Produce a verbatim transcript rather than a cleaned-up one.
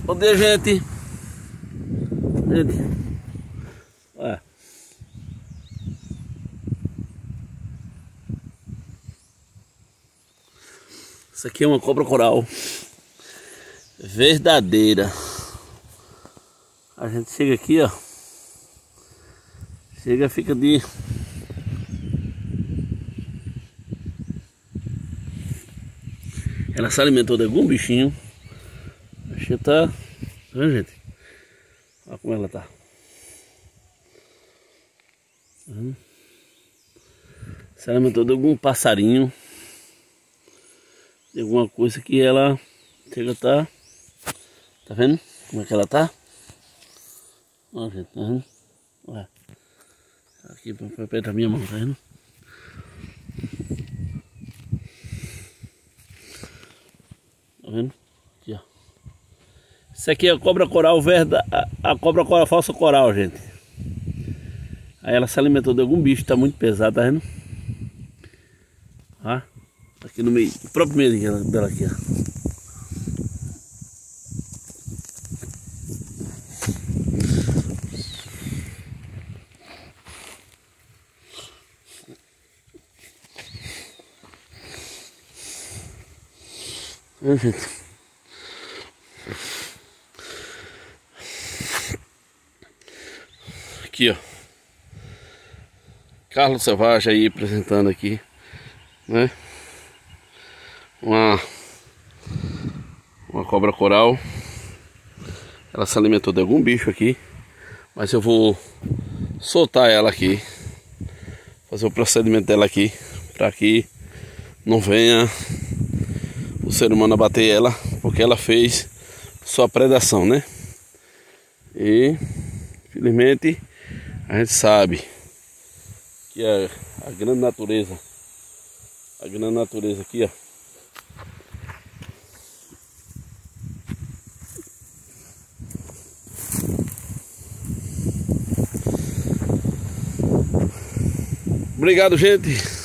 Bom dia, gente. Gente, olha. Isso aqui é uma cobra coral verdadeira. A gente chega aqui, ó. Chega, fica de... Ela se alimentou de algum bichinho. A bichinha tá... Tá vendo, gente? Olha como ela tá. Uhum. Se alimentou de algum passarinho. De alguma coisa que ela... Chega, tá... Tá vendo como é que ela tá? Olha, gente, tá vendo? Olha. Aqui pra perto da minha mão, tá vendo? Tá vendo? Aqui, ó. Isso aqui é a cobra coral verda, a, a cobra coral falsa coral, gente. Aí ela se alimentou de algum bicho, tá muito pesado, tá vendo? Ó, aqui no meio, no próprio meio dela aqui, ó. É, gente. Aqui, ó. Carlos Selvagem aí apresentando aqui, né? Uma uma cobra coral. Ela se alimentou de algum bicho aqui, mas eu vou soltar ela aqui, fazer o procedimento dela aqui, para que não venha o ser humano abater ela, porque ela fez sua predação, né? E infelizmente a gente sabe que a, a grande natureza, a grande natureza aqui, ó. Obrigado, gente.